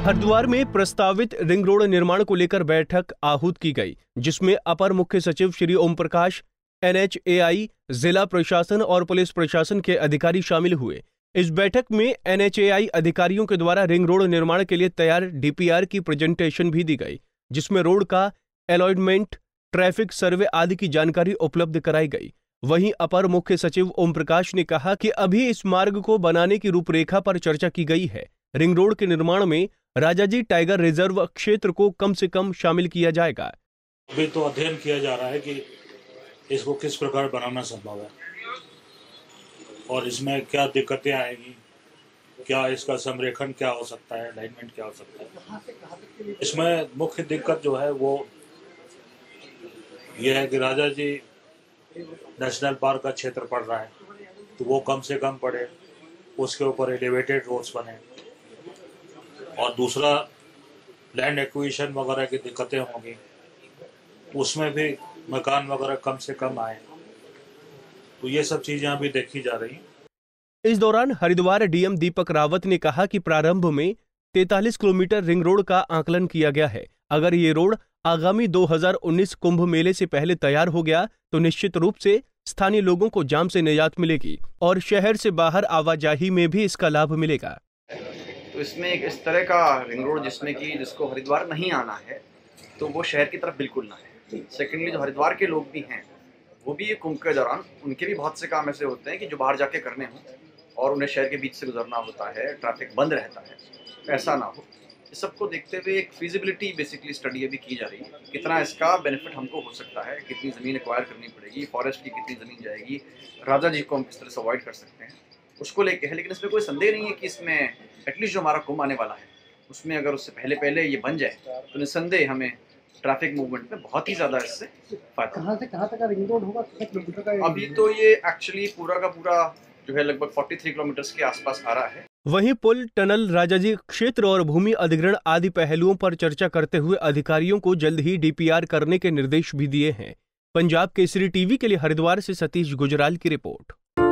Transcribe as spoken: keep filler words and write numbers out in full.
हरिद्वार में प्रस्तावित ring road निर्माण को लेकर बैठक आहूत की गई, जिसमें अपर मुख्य सचिव Shri Om Prakash, N H A I, जिला प्रशासन और पुलिस प्रशासन के अधिकारी शामिल हुए। इस बैठक में एन एच ए आई अधिकारियों के द्वारा रिंग रोड निर्माण के लिए तैयार डी पी आर की प्रेजेंटेशन भी दी गई, जिसमें रोड का अलॉटमेंट, ट्रैफिक सर्वे आदि की जानकारी उपलब्ध कराई गई। वहीं अपर मुख्य सचिव ओम प्रकाश ने कहा कि अभी इस मार्ग को बनाने की रूपरेखा पर चर्चा की गई है। रिंग रोड के निर्माण में राजाजी टाइगर रिजर्व क्षेत्र को कम से कम शामिल किया जाएगा। अभी तो अध्ययन किया जा रहा है कि इसको किस प्रकार बनाना संभव है और इसमें क्या दिक्कतें आएगी, क्या इसका संरेखण क्या हो सकता है, अलाइनमेंट क्या हो सकता है। इसमें मुख्य दिक्कत जो है वो ये है कि राजाजी नेशनल पार्क का क्षेत्र पड़ रहा है, तो वो कम से कम पड़े, उसके ऊपर एलिवेटेड रोड्स बने, और दूसरा लैंड एक्विजिशन वगैरह की दिक्कतें होंगी, उसमें भी मकान वगैरह कम से कम आए। तो ये सब चीजें अभी देखी जा रही हैं। इस दौरान हरिद्वार डी एम दीपक रावत ने कहा कि प्रारंभ में तैंतालीस किलोमीटर रिंग रोड का आकलन किया गया है। अगर ये रोड आगामी दो हज़ार उन्नीस कुंभ मेले से पहले तैयार हो गया तो निश्चित रूप से स्थानीय लोगों को जाम से निजात मिलेगी और शहर से बाहर आवाजाही में भी इसका लाभ मिलेगा। तो इसमें एक इस तरह का रिंग रोड जिसमें कि जिसको हरिद्वार नहीं आना है तो वो शहर की तरफ बिल्कुल ना है। सेकेंडली, जो हरिद्वार के लोग भी हैं वो भी कुंभ के दौरान उनके भी बहुत से काम ऐसे होते हैं कि जो बाहर जाके करने हों और उन्हें शहर के बीच से गुजरना होता है, ट्रैफिक बंद रहता है, ऐसा ना हो। इस सबको देखते हुए एक फिजिबिलिटी बेसिकली स्टडी अभी की जा रही है, कितना इसका बेनिफिट हमको हो सकता है, कितनी ज़मीन एक्वायर करनी पड़ेगी, फॉरेस्ट की कितनी ज़मीन जाएगी, राजा जी को हम किस तरह से अवॉइड कर सकते हैं, उसको लेके है। लेकिन इसमें कोई संदेह नहीं है कि इसमें एटलीस्ट जो हमारा कुंभ आने वाला है उसमें अगर उससे पहले पहले ये बन जाए तो निसंदेह हमें ट्रैफिक मूवमेंट में बहुत ही ज़्यादा इससे फायदा। कहाँ से कहाँ तक का रिंग रोड होगा, कितने किलोमीटर का? अभी तो ये एक्चुअली पूरा का पूरा जो है लगभग तैंतालीस किलोमीटर के आसपास आ रहा है। वहीं पुल, टनल, राजाजी क्षेत्र और भूमि अधिग्रहण आदि पहलुओं पर चर्चा करते हुए अधिकारियों को जल्द ही डी पी आर करने के निर्देश भी दिए हैं। पंजाब केसरी टीवी के लिए हरिद्वार से सतीश गुजराल की रिपोर्ट।